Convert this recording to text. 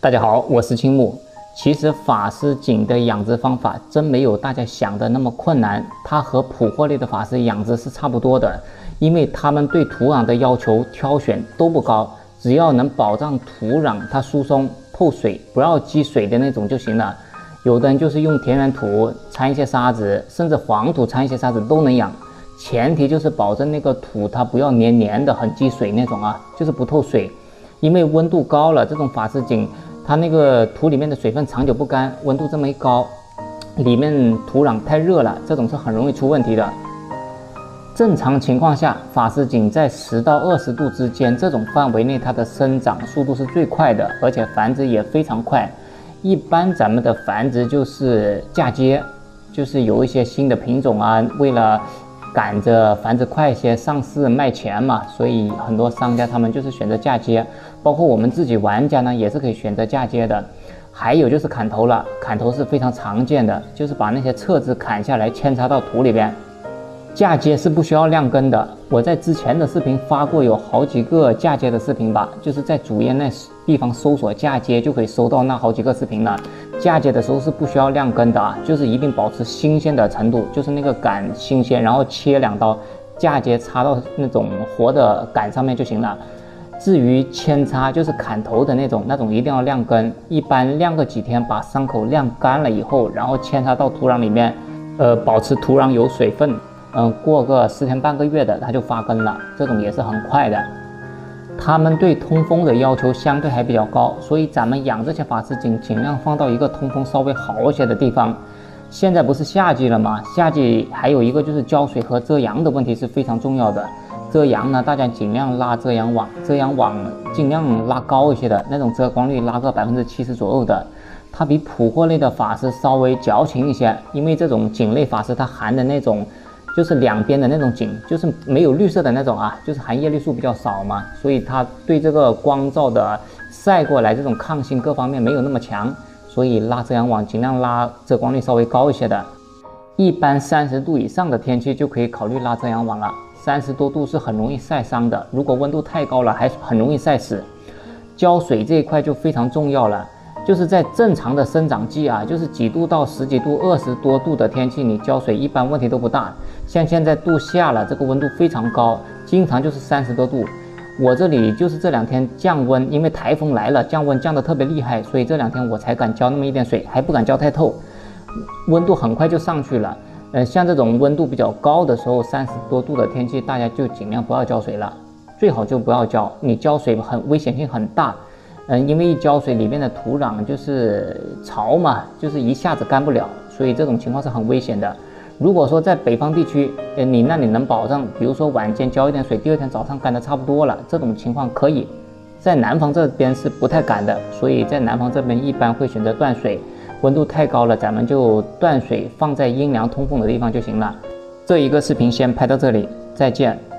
大家好，我是青木。其实法师锦的养殖方法真没有大家想的那么困难，它和普货类的法师养殖是差不多的，因为它们对土壤的要求挑选都不高，只要能保障土壤它疏松透水，不要积水的那种就行了。有的人就是用田园土掺一些沙子，甚至黄土掺一些沙子都能养，前提就是保证那个土它不要黏黏的很积水那种啊，就是不透水。因为温度高了，这种法师锦它那个土里面的水分长久不干，温度这么一高，里面土壤太热了，这种是很容易出问题的。正常情况下，法师锦在10到20度之间这种范围内，它的生长速度是最快的，而且繁殖也非常快。一般咱们的繁殖就是嫁接，就是有一些新的品种啊，为了赶着繁殖快一些上市卖钱嘛，所以很多商家他们就是选择嫁接，包括我们自己玩家呢也是可以选择嫁接的。还有就是砍头了，砍头是非常常见的，就是把那些侧枝砍下来扦插到土里边。嫁接是不需要晾根的，我在之前的视频发过有好几个嫁接的视频吧，就是在主页那地方搜索嫁接就可以搜到那好几个视频了。嫁接的时候是不需要晾根的啊，就是一定保持新鲜的程度，就是那个杆新鲜，然后切2刀，嫁接插到那种活的杆上面就行了。至于扦插，就是砍头的那种一定要晾根，一般晾个几天，把伤口晾干了以后，然后扦插到土壤里面，保持土壤有水分。过个10天半个月的它就发根了，这种也是很快的。它们对通风的要求相对还比较高，所以咱们养这些法师锦尽量放到一个通风稍微好一些的地方。现在不是夏季了吗？夏季还有一个就是浇水和遮阳的问题是非常重要的。遮阳呢，大家尽量拉遮阳网，遮阳网尽量拉高一些的那种遮光率，拉个70%左右的。它比普货类的法师稍微矫情一些，因为这种锦类法师它含的那种就是两边的那种锦，就是没有绿色的那种啊，就是含叶绿素比较少嘛，所以它对这个光照的晒过来这种抗性各方面没有那么强，所以拉遮阳网尽量拉遮光率稍微高一些的。一般30度以上的天气就可以考虑拉遮阳网了，30多度是很容易晒伤的，如果温度太高了还很容易晒死。浇水这一块就非常重要了，就是在正常的生长季啊，就是几度到10几度、20多度的天气，你浇水一般问题都不大。像现在度夏了，这个温度非常高，经常就是30多度。我这里就是这2天降温，因为台风来了，降温降得特别厉害，所以这2天我才敢浇那么一点水，还不敢浇太透，温度很快就上去了。像这种温度比较高的时候，30多度的天气，大家就尽量不要浇水了，最好就不要浇，你浇水危险性很大。因为一浇水里面的土壤就是潮嘛，就是一下子干不了，所以这种情况是很危险的。如果说在北方地区，那你能保证，比如说晚间浇一点水，第2天早上干得差不多了，这种情况可以。在南方这边是不太敢的，所以在南方这边一般会选择断水，温度太高了，咱们就断水，放在阴凉通风的地方就行了。这一个视频先拍到这里，再见。